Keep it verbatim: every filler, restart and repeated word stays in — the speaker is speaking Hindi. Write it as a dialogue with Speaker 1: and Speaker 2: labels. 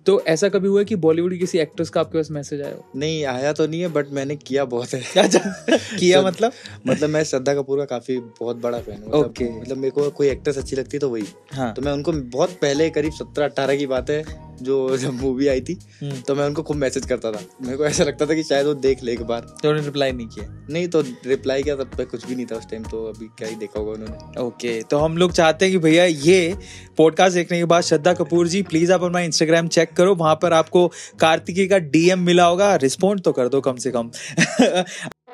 Speaker 1: तो ऐसा कभी हुआ है कि बॉलीवुड की किसी एक्ट्रेस का आपके पास मैसेज आया हो?
Speaker 2: नहीं आया तो नहीं है, बट मैंने किया बहुत है।
Speaker 1: किया मतलब
Speaker 2: मतलब मैं श्रद्धा कपूर का काफी बहुत बड़ा फैन हूँ। मतलब,
Speaker 1: Okay.
Speaker 2: मतलब मेरे को कोई एक्ट्रेस अच्छी लगती तो वही।
Speaker 1: हाँ।
Speaker 2: तो मैं उनको बहुत पहले, करीब सत्रह अट्ठारह की बात है, जो जब मूवी आई थी, तो मैं उनको खूब मैसेज करता था। मेरे को ऐसा लगता था कि शायद वो देख ले एक बार।
Speaker 1: तो उन्होंने रिप्लाई नहीं किया?
Speaker 2: नहीं, तो रिप्लाई किया तब तक कुछ भी नहीं था उस टाइम, तो अभी क्या ही देखा होगा उन्होंने।
Speaker 1: ओके okay, तो हम लोग चाहते हैं कि भैया ये पॉडकास्ट देखने के बाद श्रद्धा कपूर जी प्लीज आप अपना इंस्टाग्राम चेक करो, वहां पर आपको कार्तिकी का डीएम मिला होगा, रिस्पॉन्ड तो कर दो कम से कम।